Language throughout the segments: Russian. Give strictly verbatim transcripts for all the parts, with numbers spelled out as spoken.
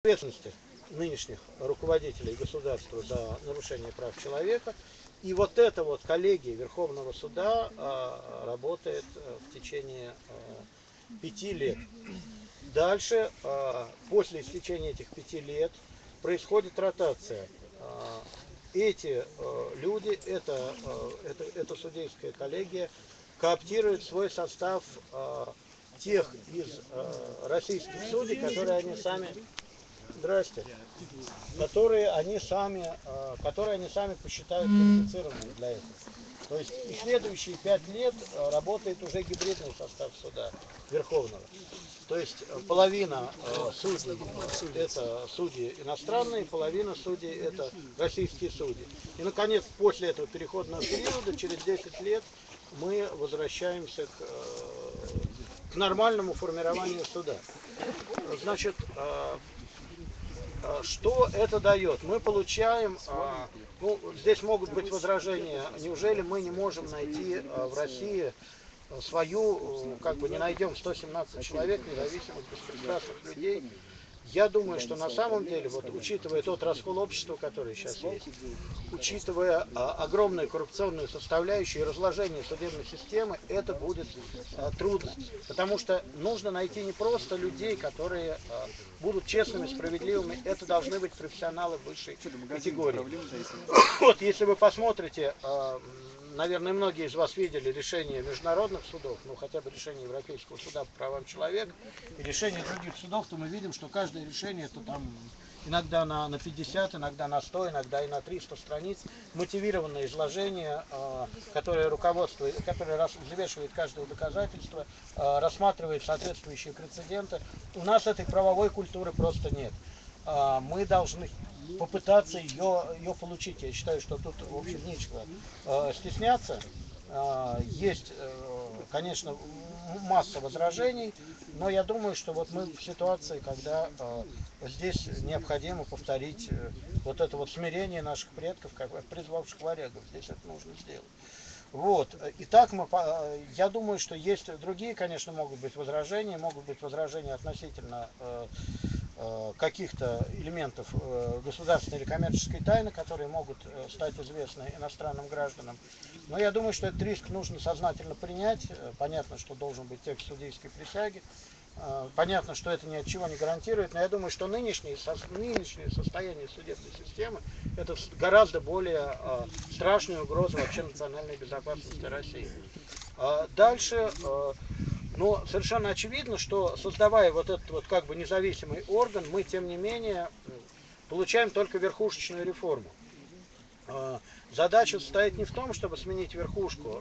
ответственности нынешних руководителей государства за нарушение прав человека. И вот эта вот коллегия Верховного суда а, работает а, в течение а, пяти лет. Дальше, а, после истечения этих пяти лет, происходит ротация. А, эти а, люди, это, а, это, это судейская коллегия, кооптирует в свой состав а, тех из а, российских судей, которые они сами... Здрасте. Которые они сами, которые они сами посчитают квалифицированными для этого. То есть и следующие пять лет работает уже гибридный состав суда Верховного. То есть половина судей это судьи иностранные, половина судей это российские судьи. И наконец после этого переходного периода, через десять лет, мы возвращаемся к, к нормальному формированию суда. Значит, что это дает? Мы получаем, ну, здесь могут быть возражения, неужели мы не можем найти в России свою, как бы не найдем сто семнадцать человек, независимых, беспристрастных людей. Я думаю, что на самом деле, вот, учитывая тот раскол общества, который сейчас есть, учитывая а, огромную коррупционную составляющую и разложение судебной системы, это будет а, трудно. Потому что нужно найти не просто людей, которые а, будут честными, справедливыми, это должны быть профессионалы высшей категории. Вот, если вы посмотрите, а, наверное, многие из вас видели решения международных судов, ну хотя бы решение Европейского суда по правам человека и решение других судов, то мы видим, что каждое решение это там иногда на, на пятьдесят, иногда на сто, иногда и на триста страниц, мотивированное изложение, э, которое руководствует, которое взвешивает каждое доказательство, э, рассматривает соответствующие прецеденты. У нас этой правовой культуры просто нет. Э, мы должны попытаться ее, ее получить. Я считаю, что тут, в общем, нечего э, стесняться. Э, есть, э, конечно, масса возражений, но я думаю, что вот мы в ситуации, когда э, здесь необходимо повторить э, вот это вот смирение наших предков, как призвавших варягов. Здесь это нужно сделать. Вот. Итак, мы, я думаю, что есть другие, конечно, могут быть возражения, могут быть возражения относительно э, каких-то элементов государственной или коммерческой тайны, которые могут стать известны иностранным гражданам. Но я думаю, что этот риск нужно сознательно принять. Понятно, что должен быть текст судейской присяги. Понятно, что это ни от чего не гарантирует, но я думаю, что нынешнее, нынешнее состояние судебной системы это гораздо более страшная угроза вообще национальной безопасности России. Дальше... Но совершенно очевидно, что создавая вот этот вот как бы независимый орган, мы тем не менее получаем только верхушечную реформу. Задача состоит не в том, чтобы сменить верхушку,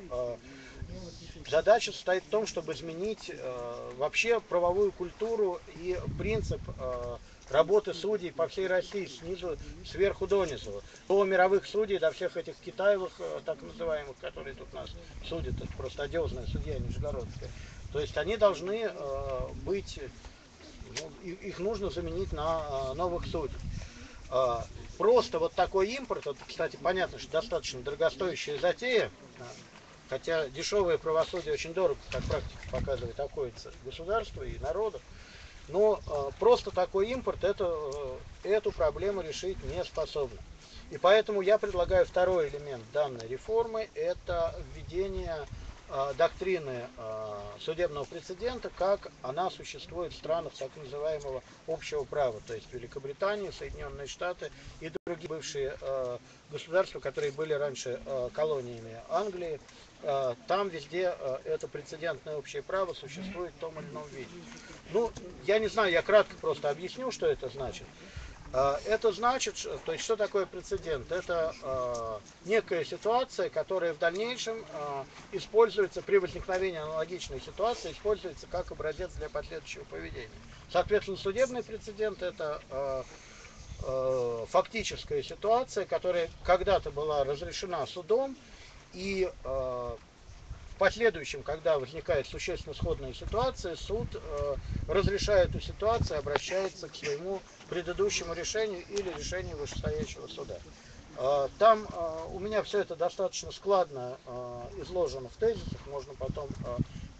задача состоит в том, чтобы изменить вообще правовую культуру и принцип работы судей по всей России, снизу, сверху донизу. До мировых судей, до всех этих китаевых, так называемых, которые тут нас судят, это просто одиозная судья нижегородская. То есть они должны э, быть, ну, их нужно заменить на э, новых судей. Э, просто вот такой импорт, это, кстати, понятно, что достаточно дорогостоящая затея, э, хотя дешевое правосудие очень дорого, как практика показывает, обходится государству и народу. Но э, просто такой импорт это, э, эту проблему решить не способна. И поэтому я предлагаю второй элемент данной реформы, это введение э, доктрины э, судебного прецедента, как она существует в странах так называемого общего права, то есть Великобритания, Соединенные Штаты и другие бывшие э, государства, которые были раньше э, колониями Англии. Э, там везде э, это прецедентное общее право существует в том или ином виде. Ну, я не знаю, я кратко просто объясню, что это значит. Это значит, то есть что такое прецедент? Это э, некая ситуация, которая в дальнейшем э, используется при возникновении аналогичной ситуации, используется как образец для последующего поведения. Соответственно, судебный прецедент это э, э, фактическая ситуация, которая когда-то была разрешена судом и э, в последующем, когда возникает существенно сходная ситуация, суд э, разрешая эту ситуацию, обращается к своему предыдущему решению или решению вышестоящего суда. Э, там э, у меня все это достаточно складно э, изложено в тезисах, можно потом э,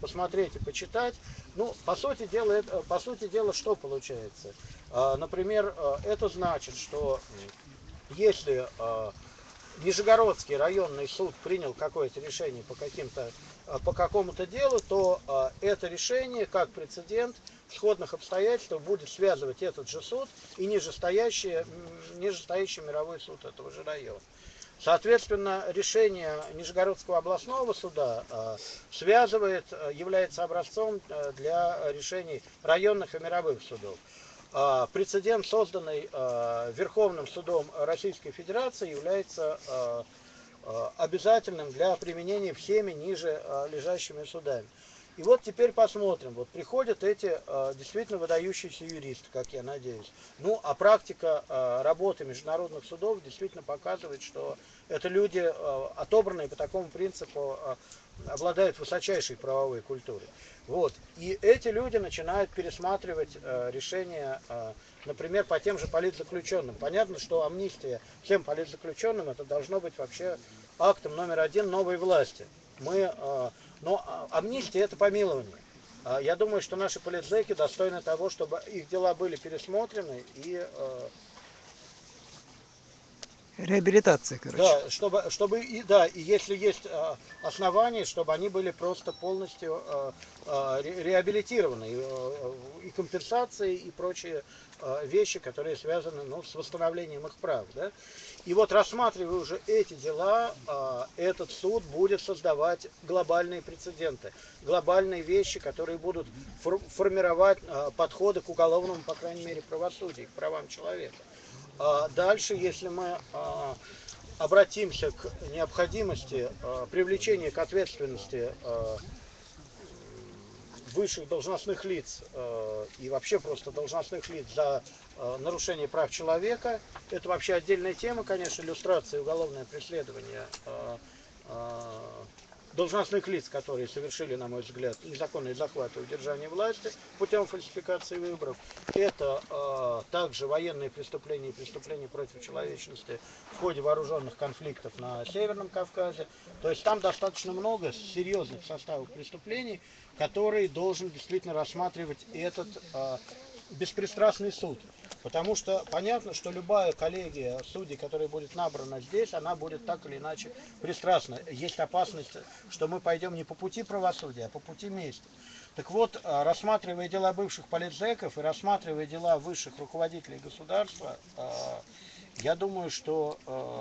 посмотреть и почитать. Ну, по сути дела, это, по сути дела, что получается? Например, это значит, что если Нижегородский районный суд принял какое-то решение по каким-то по какому-то делу, то а, это решение, как прецедент, в сходных обстоятельствах будет связывать этот же суд и нижестоящий, нижестоящий мировой суд этого же района. Соответственно, решение Нижегородского областного суда а, связывает, является образцом для решений районных и мировых судов. А, прецедент, созданный а, Верховным судом Российской Федерации, является а, обязательным для применения всеми ниже лежащими судами. И вот теперь посмотрим. Вот приходят эти действительно выдающиеся юристы, как я надеюсь. Ну, а практика работы международных судов действительно показывает, что это люди, отобранные по такому принципу, обладают высочайшей правовой культурой. Вот. И эти люди начинают пересматривать решения, например, по тем же политзаключенным. Понятно, что амнистия всем политзаключенным это должно быть вообще актом номер один новой власти. Мы, но амнистия это помилование. Я думаю, что наши политзеки достойны того, чтобы их дела были пересмотрены и реабилитация, короче. Да, чтобы, чтобы и да, и если есть э, основания, чтобы они были просто полностью э, э, реабилитированы, э, и компенсации, и прочие э, вещи, которые связаны, ну, с восстановлением их прав, да. И вот рассматривая уже эти дела, э, этот суд будет создавать глобальные прецеденты, глобальные вещи, которые будут фор формировать э, подходы к уголовному, по крайней мере, правосудию, к правам человека. А дальше, если мы э, обратимся к необходимости э, привлечения к ответственности э, высших должностных лиц э, и вообще просто должностных лиц за э, нарушение прав человека, это вообще отдельная тема, конечно, иллюстрация уголовное преследование э, э, должностных лиц, которые совершили, на мой взгляд, незаконный захват и удержание власти путем фальсификации выборов. Это э, также военные преступления и преступления против человечности в ходе вооруженных конфликтов на Северном Кавказе. То есть там достаточно много серьезных составов преступлений, которые должен действительно рассматривать этот э, беспристрастный суд. Потому что понятно, что любая коллегия судей, которая будет набрана здесь, она будет так или иначе пристрастна. Есть опасность, что мы пойдем не по пути правосудия, а по пути мести. Так вот, рассматривая дела бывших политзеков и рассматривая дела высших руководителей государства, я думаю, что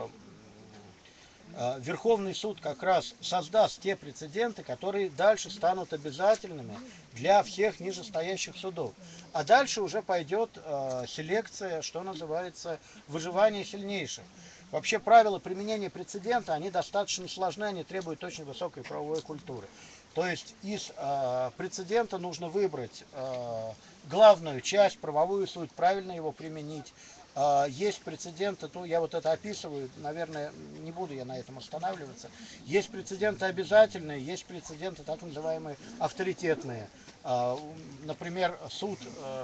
Верховный суд как раз создаст те прецеденты, которые дальше станут обязательными для всех нижестоящих судов. А дальше уже пойдет э, селекция, что называется, выживание сильнейших. Вообще правила применения прецедента, они достаточно сложны, они требуют очень высокой правовой культуры. То есть из э, прецедента нужно выбрать э, главную часть, правовую суть, правильно его применить. Есть прецеденты, ну я вот это описываю, наверное, не буду я на этом останавливаться. Есть прецеденты обязательные, есть прецеденты так называемые авторитетные. Например, суд,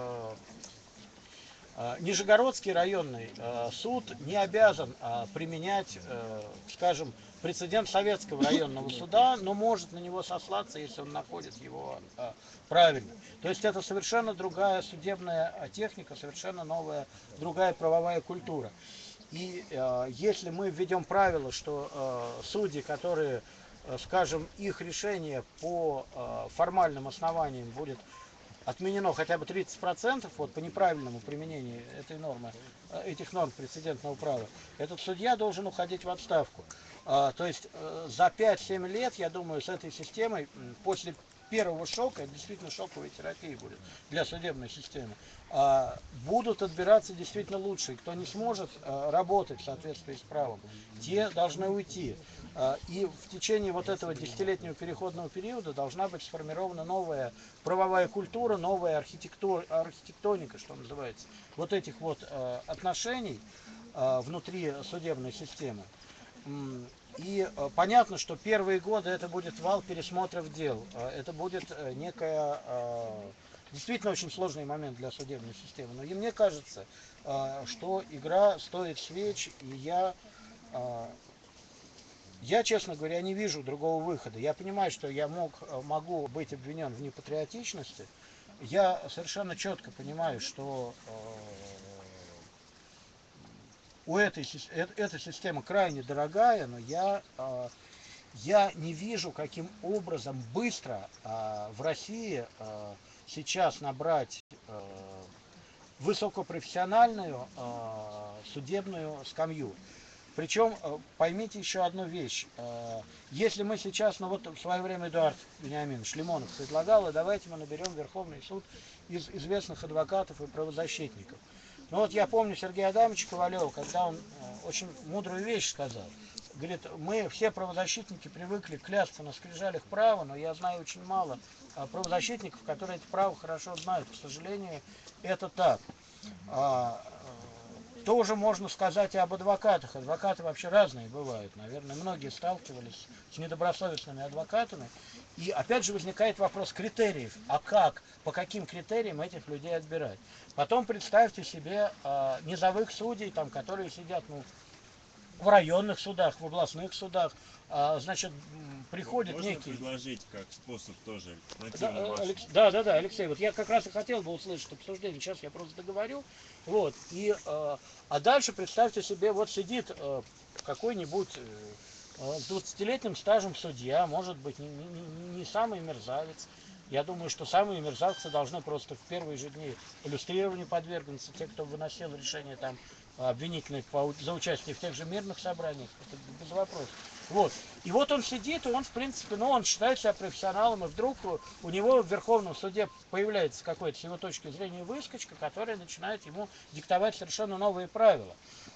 Нижегородский районный суд не обязан применять, скажем, прецедент Советского районного суда, но может на него сослаться, если он находит его правильно. То есть это совершенно другая судебная техника, совершенно новая, другая правовая культура. И э, если мы введем правило, что э, судьи, которые, э, скажем, их решение по э, формальным основаниям будет отменено хотя бы тридцать процентов вот, по неправильному применению этой нормы, этих норм прецедентного права, этот судья должен уходить в отставку. А, то есть э, за пять-семь лет, я думаю, с этой системой, после первого шока, это действительно шоковая терапия будет для судебной системы, а, будут отбираться действительно лучшие. Кто не сможет а, работать в соответствии с правом, те должны уйти. А, и в течение вот этого десятилетнего переходного периода должна быть сформирована новая правовая культура, новая архитектура, архитектоника, что называется, вот этих вот а, отношений а, внутри судебной системы. И э, понятно, что первые годы это будет вал пересмотров дел. Это будет э, некая, э, действительно очень сложный момент для судебной системы. Но и мне кажется, э, что игра стоит свеч, и я э, я, честно говоря, не вижу другого выхода. Я понимаю, что я мог, могу быть обвинен в непатриотичности. Я совершенно четко понимаю, что э, у этой, э, эта система крайне дорогая, но я, э, я не вижу, каким образом быстро э, в России э, сейчас набрать э, высокопрофессиональную э, судебную скамью. Причем, поймите еще одну вещь. Если мы сейчас, ну вот в свое время Эдуард Вениаминович Лимонов предлагал, и давайте мы наберем Верховный суд из известных адвокатов и правозащитников. Ну вот я помню Сергея Адамовича Ковалева, когда он очень мудрую вещь сказал. Говорит, мы все правозащитники привыкли клясться на скрижалях права, но я знаю очень мало правозащитников, которые это право хорошо знают. К сожалению, это так. Тоже можно сказать и об адвокатах. Адвокаты вообще разные бывают. Наверное, многие сталкивались с недобросовестными адвокатами. И опять же возникает вопрос критериев. А как, по каким критериям этих людей отбирать? Потом представьте себе э, низовых судей, там, которые сидят ну, в районных судах, в областных судах. А, значит, приходит Можно некий... предложить как способ тоже? Да, Алекс... да, да, да, Алексей, вот я как раз и хотел бы услышать обсуждение, сейчас я просто договорю. Вот, и, э, а дальше представьте себе, вот сидит э, какой-нибудь э, с двадцатилетним стажем судья, может быть, не, не, не самый мерзавец. Я думаю, что самые мерзавцы должны просто в первые же дни иллюстрированию подвергнуться, те, кто выносил решение там обвинительных по, за участие в тех же мирных собраниях, это без вопросов. Вот. И вот он сидит, и он, в принципе, ну, он считает себя профессионалом, и вдруг у него в Верховном суде появляется какой-то, с его точки зрения, выскочка, которая начинает ему диктовать совершенно новые правила.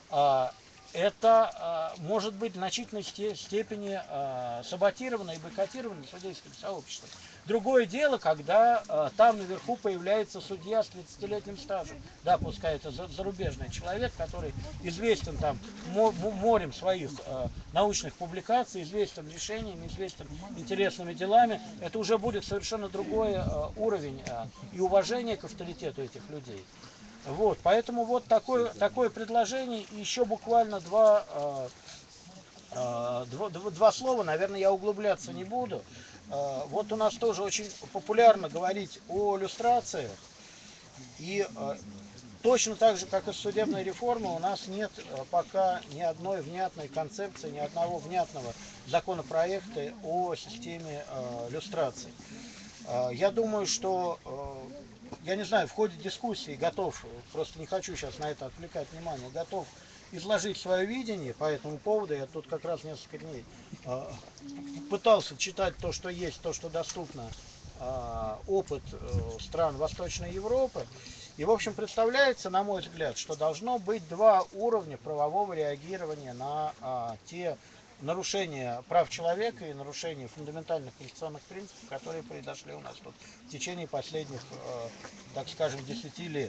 Это может быть в значительной степени саботировано и бойкотировано судейским сообществом. Другое дело, когда там наверху появляется судья с тридцатилетним стажем. Да, пускай это зарубежный человек, который известен там морем своих научных публикаций, известен решениями, известен интересными делами. Это уже будет совершенно другой уровень и уважение к авторитету этих людей. Вот, поэтому вот такое, такое предложение, и еще буквально два, э, э, два, два слова, наверное, я углубляться не буду. Э, вот у нас тоже очень популярно говорить о люстрациях, и э, точно так же, как и с судебной реформой, у нас нет э, пока ни одной внятной концепции, ни одного внятного законопроекта о системе э, люстрации. Э, я думаю, что... Э, Я не знаю, в ходе дискуссии готов, просто не хочу сейчас на это отвлекать внимание, готов изложить свое видение по этому поводу. Я тут как раз несколько дней э, пытался читать то, что есть, то, что доступно, э, опыт э, стран Восточной Европы. И, в общем, представляется, на мой взгляд, что должно быть два уровня правового реагирования на э, те нарушения прав человека и нарушения фундаментальных конституционных принципов, которые произошли у нас тут в течение последних, э, так скажем, десяти лет.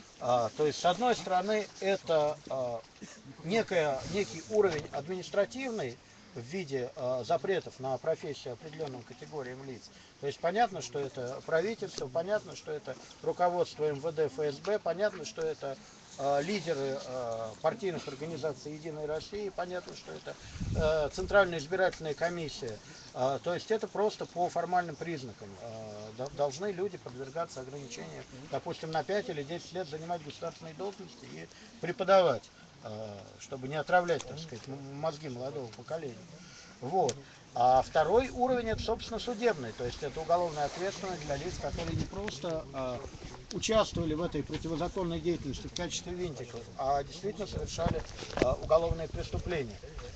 А, то есть, с одной стороны, это а, некая, некий уровень административный в виде а, запретов на профессию определенным категориям лиц. То есть понятно, что это правительство, понятно, что это руководство эм вэ дэ, эф эс бэ, понятно, что это а, лидеры а, партийных организаций «Единой России», понятно, что это а, Центральная избирательная комиссия. А, то есть это просто по формальным признакам. А, должны люди подвергаться ограничениям, допустим, на пять или десять лет занимать государственные должности и преподавать, чтобы не отравлять, так сказать, мозги молодого поколения. Вот. А второй уровень — это, собственно, судебный, то есть это уголовная ответственность для лиц, которые не просто а, участвовали в этой противозаконной деятельности в качестве винтиков, а действительно совершали а, уголовные преступления.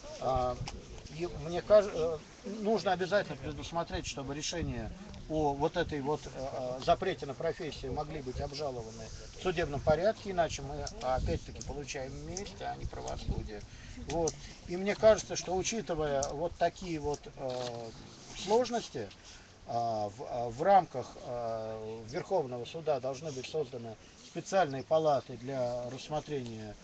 А, и мне кажется, нужно обязательно предусмотреть, чтобы решения о вот этой вот э, запрете на профессию могли быть обжалованы в судебном порядке, иначе мы опять-таки получаем месть, а не правосудие. Вот. И мне кажется, что учитывая вот такие вот э, сложности, э, в, в рамках э, Верховного суда должны быть созданы специальные палаты для рассмотрения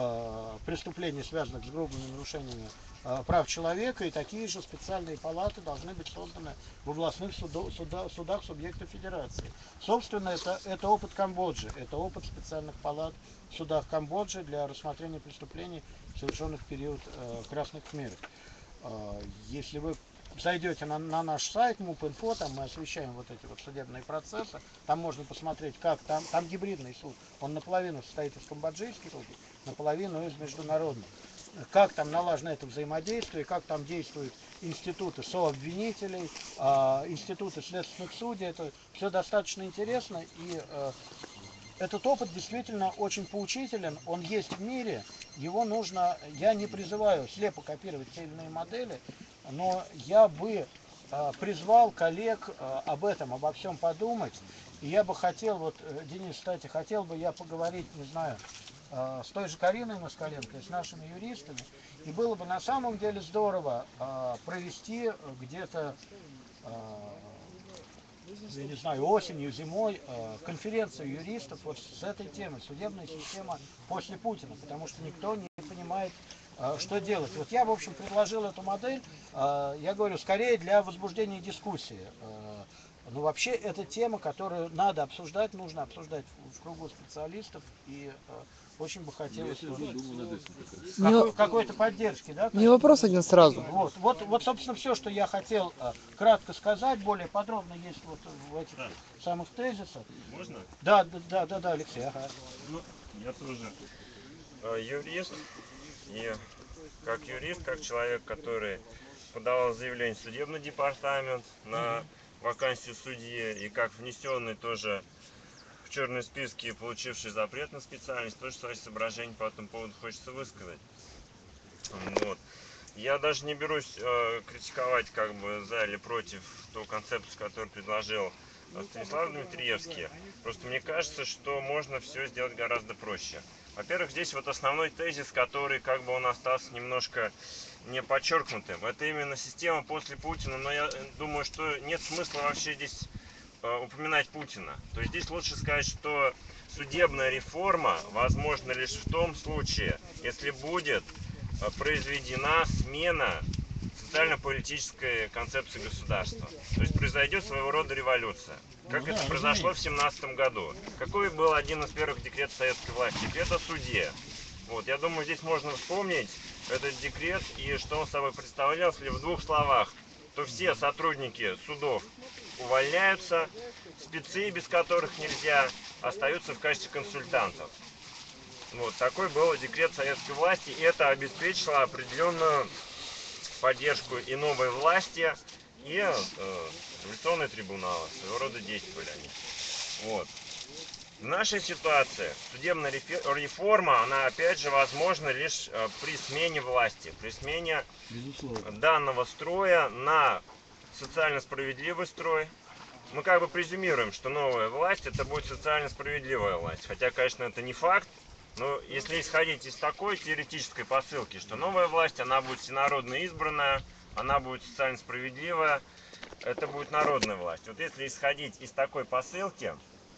э, преступлений, связанных с грубыми нарушениями прав человека, и такие же специальные палаты должны быть созданы в областных судах, судах, судах субъектов федерации. Собственно, это, это опыт Камбоджи, это опыт специальных палат в судах Камбоджи для рассмотрения преступлений, совершенных в период э, Красных Khmer. А, Если вы зайдете на, на наш сайт муп.инфо, там мы освещаем вот эти вот судебные процессы, там можно посмотреть, как там, там гибридный суд, он наполовину состоит из камбоджийских судей, наполовину из международных. Как там налажено это взаимодействие, как там действуют институты сообвинителей, а, институты следственных судей, это все достаточно интересно, и а, этот опыт действительно очень поучителен, он есть в мире, его нужно, я не призываю слепо копировать те или иные модели, но я бы э, призвал коллег э, об этом, обо всем подумать, и я бы хотел, вот, э, Денис, кстати, хотел бы я поговорить, не знаю, э, с той же Кариной Москаленко, с нашими юристами, и было бы на самом деле здорово э, провести где-то э, я не знаю, осенью, зимой э, конференцию юристов вот с этой темой, судебная система после Путина, потому что никто не понимает, э, что делать. Вот я, в общем, предложил эту модель, э, я говорю, скорее для возбуждения дискуссии. Э, но вообще это тема, которую надо обсуждать, нужно обсуждать в, в кругу специалистов, и э, очень бы хотелось вот, какой, какой-то поддержки. Да, Мне вопрос один сразу. вот, вот, вот, собственно, все, что я хотел э, кратко сказать, более подробно есть вот в этих Да. самых тезисах. Можно? Да, да, да, да, да, Алексей, ага. Ну, я тоже э, юрист, и как юрист, как человек, который подавал заявление в судебный департамент на вакансию судьи, и как внесенный тоже в черные списки, получивший запрет на специальность, тоже свои соображения по этому поводу хочется высказать. Вот. Я даже не берусь э, критиковать как бы за или против ту концепцию, которую предложил э, Станислав Дмитриевский. Просто мне кажется, что можно все сделать гораздо проще. Во-первых, здесь вот основной тезис, который как бы он остался немножко не подчеркнутым, это именно система после Путина, но я думаю, что нет смысла вообще здесь э, упоминать Путина. То есть здесь лучше сказать, что судебная реформа возможна лишь в том случае, если будет произведена смена социально-политической концепции государства. То есть произойдет своего рода революция. Как это произошло в семнадцатом году. Какой был один из первых декретов советской власти? Декрет о суде. Вот, я думаю, здесь можно вспомнить этот декрет и что он собой представлял, если в двух словах, то все сотрудники судов увольняются, спецы, без которых нельзя, остаются в качестве консультантов. Вот такой был декрет советской власти, и это обеспечило определенную поддержку и новой власти, и э, революционные трибуналы, своего рода действовали они. Вот. В нашей ситуации судебная реформа, она опять же возможна лишь э, при смене власти, при смене данного строя на социально справедливый строй. Мы как бы презюмируем, что новая власть это будет социально справедливая власть, хотя, конечно, это не факт. Но если исходить из такой теоретической посылки, что новая власть, она будет всенародно избранная, она будет социально справедливая, это будет народная власть. Вот если исходить из такой посылки,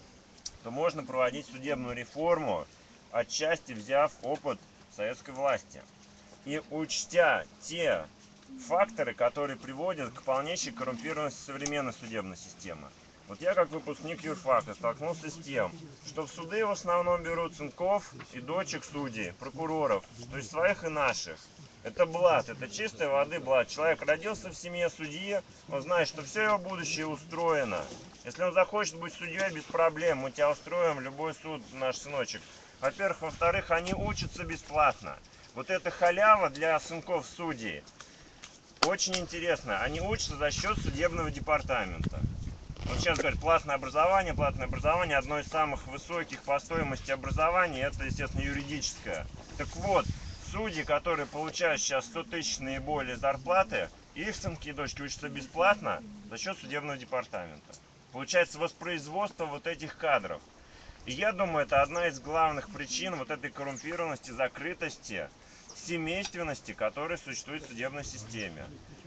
то можно проводить судебную реформу, отчасти взяв опыт советской власти. И учтя те факторы, которые приводят к полнейшей коррумпированности современной судебной системы. Вот я, как выпускник юрфака, столкнулся с тем, что в суды в основном берут сынков и дочек судей, прокуроров, то есть своих и наших. Это блат, это чистой воды блат. Человек родился в семье судьи, он знает, что все его будущее устроено. Если он захочет быть судьей, без проблем, мы тебя устроим, любой суд, наш сыночек. Во-первых, во-вторых, они учатся бесплатно. Вот эта халява для сынков судей очень интересно. Они учатся за счет судебного департамента. Вот сейчас говорят, платное образование, платное образование, одно из самых высоких по стоимости образования, это, естественно, юридическое. Так вот, судьи, которые получают сейчас сто тысяч наиболее зарплаты, их сынки и дочки учатся бесплатно за счет судебного департамента. Получается воспроизводство вот этих кадров. И я думаю, это одна из главных причин вот этой коррумпированности, закрытости, семейственности, которая существует в судебной системе.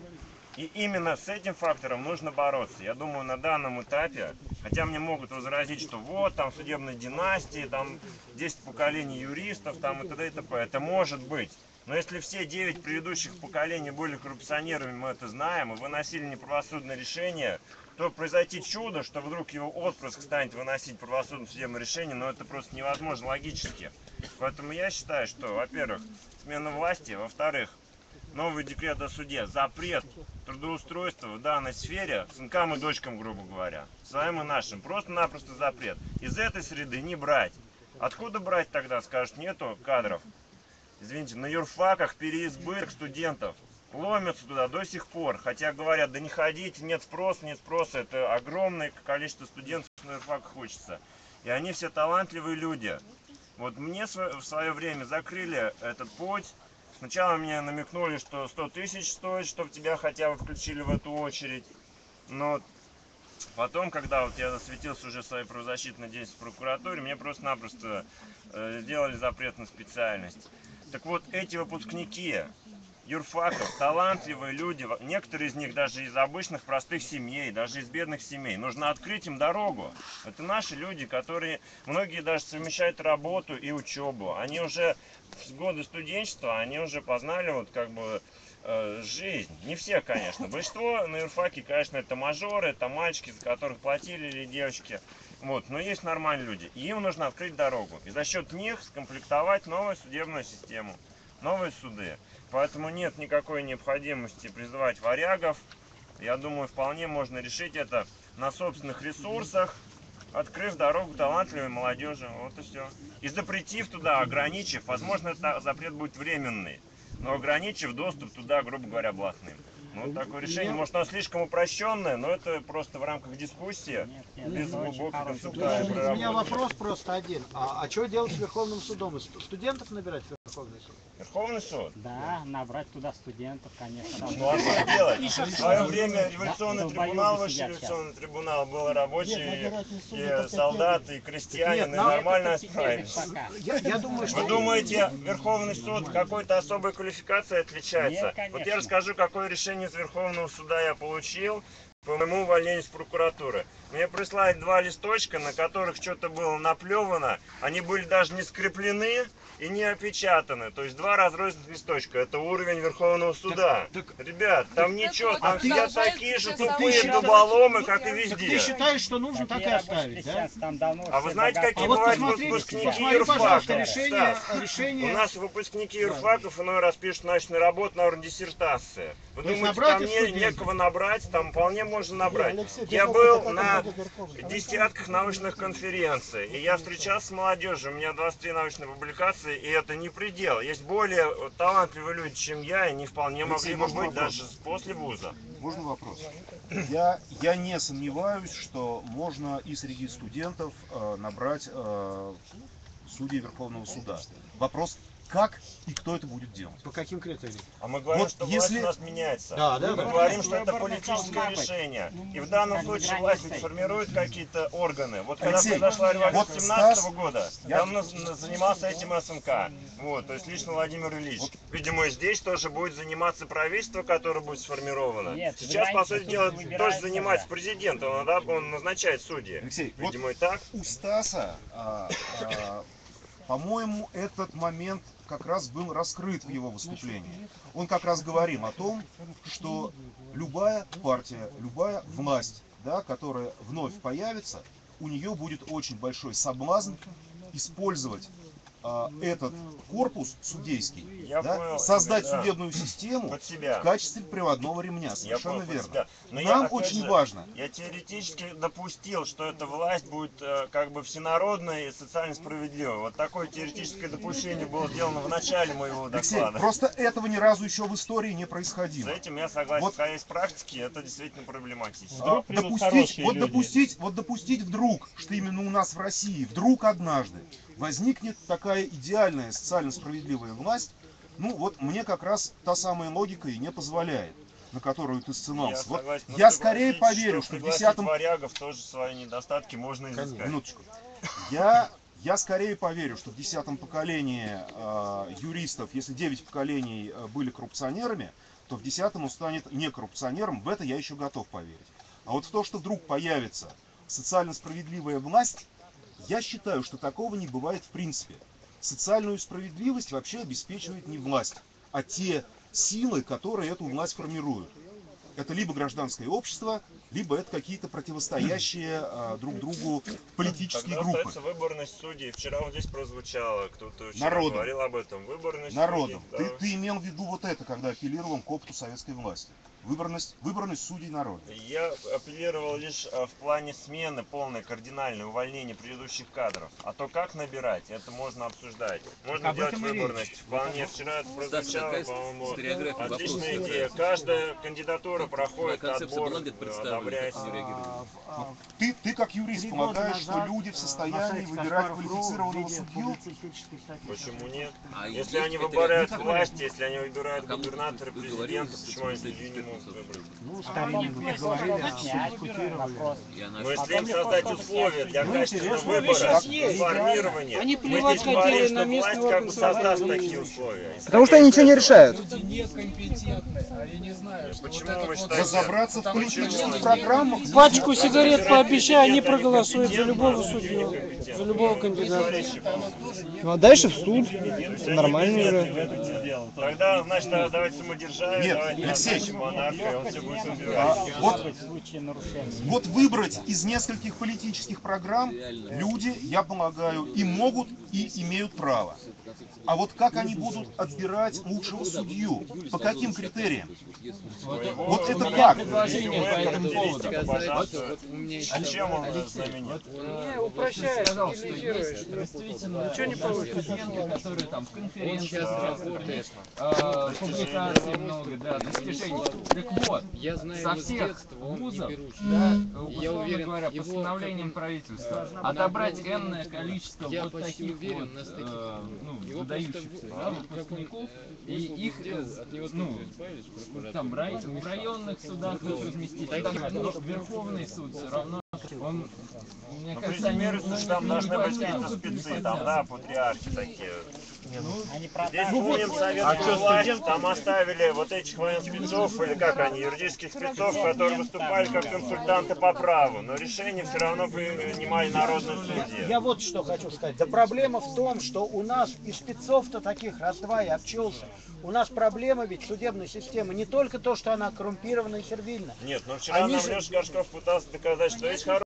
И именно с этим фактором нужно бороться. Я думаю, на данном этапе, хотя мне могут возразить, что вот, там судебные династии, там десять поколений юристов, там и т.д. и т.п. Это может быть. Но если все девять предыдущих поколений были коррупционерами, мы это знаем, и выносили неправосудное решение, то произойти чудо, что вдруг его отпрыск станет выносить правосудное судебное решение, но это просто невозможно логически. Поэтому я считаю, что, во-первых, смена власти, во-вторых, новый декрет о суде, запрет трудоустройства в данной сфере, сынкам и дочкам, грубо говоря, своим и нашим, просто-напросто запрет. Из этой среды не брать. Откуда брать тогда, скажут, нету кадров? Извините, на юрфаках переизбыток студентов. Ломятся туда до сих пор, хотя говорят, да не ходите, нет спроса, нет спроса, это огромное количество студентов на юрфаках учатся. И они все талантливые люди. Вот мне в свое время закрыли этот путь. Сначала мне намекнули, что сто тысяч стоит, чтобы тебя хотя бы включили в эту очередь. Но потом, когда вот я засветился уже в своей правозащитной деятельности в прокуратуре, мне просто-напросто э, сделали запрет на специальность. Так вот, эти выпускники юрфаков, талантливые люди, некоторые из них даже из обычных простых семей, даже из бедных семей. Нужно открыть им дорогу. Это наши люди, которые, многие даже совмещают работу и учебу. Они уже в годы студенчества, они уже познали вот как бы э, жизнь. Не все, конечно. Большинство на юрфаке, конечно, это мажоры, это мальчики, за которых платили, или девочки. Вот. Но есть нормальные люди. И им нужно открыть дорогу. И за счет них скомплектовать новую судебную систему, новые суды. Поэтому нет никакой необходимости призывать варягов. Я думаю, вполне можно решить это на собственных ресурсах, открыв дорогу талантливой молодежи. Вот и все. И запретив туда, ограничив, возможно, это запрет будет временный, но ограничив доступ туда, грубо говоря, блатным. Ну, такое решение, может, оно слишком упрощенное, но это просто в рамках дискуссии, без глубокой концептуальной У меня проработки. вопрос просто один. А, а что делать с Верховным судом? Студентов набирать в Верховный суд? Верховный суд? Да, набрать туда студентов, конечно. Ну а что делать? В свое время революционный трибунал, высший революционный трибунал, был рабочие, и солдаты, и крестьяне, и нормально справились. Я, я думаю, что... Вы думаете, Верховный суд какой-то особой квалификацией отличается? Нет, конечно. Вот я расскажу, какое решение из Верховного суда я получил по моему увольнению с прокуратуры. Мне прислали два листочка, на которых что-то было наплевано. Они были даже не скреплены и не опечатаны. То есть два разрозненных листочка. Это уровень Верховного суда. Так, так, Ребят, там ничего, там а ты- сидят такие же ты тупые считаешь- дуболомы, как и так везде. ты считаешь, что нужно так и оставить, да? А вы знаете, какие А вот бывают посмотри, выпускники посмотри, пожалуйста, юрфаков? решение, Стас, решение... у нас выпускники юрфаков иной раз пишут научную работу на уровне диссертации. Вы То есть думаете, набрать там из не, студентов? некого набрать? Там вполне можно набрать. Я был на десятках научных конференций, и я встречался с молодежью. У меня двадцать три научные публикации, и это не предел. Есть более талантливые люди, чем я, и они вполне могли бы быть даже после вуза. Можно вопрос? Я, я не сомневаюсь, что можно и среди студентов э, набрать э, судей Верховного суда. Вопрос, как и кто это будет делать? По каким критериям? А мы говорим, Вот что если- власть у нас меняется. Да, да, мы да. говорим, что это политическое решение. И в данном случае власть ведь формирует какие-то органы. Вот когда Алексей, произошла революция вот семнадцатого Стас- года, я- там нас- нас занимался этим СМК. Вот, то есть лично Владимир Ильич. Вот. Видимо, и здесь тоже будет заниматься правительство, которое будет сформировано. Нет, Сейчас, по сути выбирается, дела, суд тоже выбирается, занимается да. президент. Он, да, он назначает судьи. Алексей, вот Видимо, и так. у Стаса, а, а, по-моему, этот момент как раз был раскрыт в его выступлении. Он как раз говорил о том, что любая партия, любая власть, да, которая вновь появится, у нее будет очень большой соблазн использовать а, этот корпус судейский, Я да, понял, создать да. судебную систему Под себя. в качестве приводного ремня. Я Совершенно понял, верно. себя. Но я, Нам опять очень же, важно. Я теоретически допустил, что эта власть будет э, как бы всенародной и социально справедливой. Вот такое теоретическое допущение было сделано в начале моего Алексей, доклада. просто этого ни разу еще в истории не С происходило. этим я согласен. Вот. Хотя из практики это действительно проблематично. А, придут допустить, хорошие вот люди. допустить, вот допустить вдруг, что именно у нас в России вдруг однажды возникнет такая идеальная социально справедливая власть, ну вот мне как раз та самая логика и не позволяет, на которую ты Я ссылался. Вот согласен, но я скорее согласитесь, поверю, что в пригласить десятом... варягов тоже свои недостатки можно изыскать. Минуточку. Я, я скорее поверю, что в десятом поколении э, юристов, если девять поколений э, были коррупционерами, то в десятом он станет не коррупционером, в это я еще готов поверить. А вот в то, что вдруг появится социально справедливая власть, я считаю, что такого не бывает в принципе. Социальную справедливость вообще обеспечивает не власть, а те силы, которые эту власть формируют. Это либо гражданское общество, либо это какие-то противостоящие а, друг другу политические Тогда группы. остается выборность судей. Вчера вот здесь прозвучало, кто-то вчера Народом. говорил об этом. Выборность Народом. судей. Ты, Да. ты имел в виду вот это, когда апеллировал к опыту советской власти. Выборность, выборность судей народа. Я апеллировал лишь а, в плане смены полной, кардинальной, увольнения предыдущих кадров. А то как набирать, это можно обсуждать. Можно об делать этом и выборность. речь. Вполне вчера это прозвучало, какая по-моему, стереография отличная вопроса? идея. Каждая кандидатура проходит концепция отбор, была где-то представлена, одобряется. как реагировали? А, а, Ты, ты как юрист Три года полагаешь, что назад, люди в э, состоянии на сайте выбирать Каспаров.ру квалифицированного в виде судью? публицистической статьи. Почему нет? А Если есть они какие-то выбирают реакции? власть, если они выбирают А кому губернатора, вы говорили президента, с почему они этим судью не могут экспертом? выбрать? Ну, А старинные потом говорили, легко что дискутировали. Я Но нашел. если им Потом создать легко условия для Ну, качественного интересно, выбора, сейчас есть. информирования, Они мы плевать здесь говорим, хотели что на местный власть как бы орган создаст самоуправления. такие условия. Потому что они ничего не решают. Люди некомпетентны, а я не знаю, что Почему вот этот вы вот считаете? Разобраться в Потому что политических люди программах? Пачку сигарет пообещай, они проголосуют за любого Некомпетентно, судью, некомпетентно. за любого Не кандидата. говорящий был. Ну а дальше в суд. Они Нормально компетентны уже. в этом. Тогда, значит, тогда давайте самодержавие, Нет, давайте Алексей. назначим монархию, и он все будет А, выбирать. вот, В случае нарушения. вот выбрать из нескольких политических программ люди, я полагаю, и могут, и имеют право. А вот как они будут отбирать лучшего судью? По каким критериям? Вот это как? предложение по этому поводу. А чем он знаменит? Не, упрощает, Сказал, что стилизируешь. есть действительно Ничего не получится. студенты, которые там в конференции Да, участвовали, конечно. э, публикаций много, да, достижений. Так вот, Я знаю со его с всех детства, он не вузов, берущий. да, Я условно уверен, говоря, его, постановлением как он, правительства, э, отобрать набрал энное денег, количество я вот почти таких уверен, вот, нас таких, э, ну, его выдающихся, просто, да, ну, как бы, выпускников, э, и выслугу их, сделал, э, от него ну, тоже избавились, прокуратура. там в, рай- в районных судах их разместить, и так далее. Но Верховный суд все равно, он, мне Ну, кажется, они, приземлируется, ну, что не- там не должны быть хватит, какие-то не спецы, хватит. там, да, патриархи такие. Они Здесь продали. помним советскую власть, там оставили вот этих военспецов, или как они, юридических спецов, которые выступали как консультанты по праву, но решение все равно принимали народные судьи. Я вот что хочу сказать. Да проблема в том, что у нас и спецов-то таких раз-два и обчелся. У нас проблема ведь судебной системы не только то, что она коррумпирована и сервильна. Нет, но вчера Они нам же- Леша Горшков пытался доказать, что есть хорошие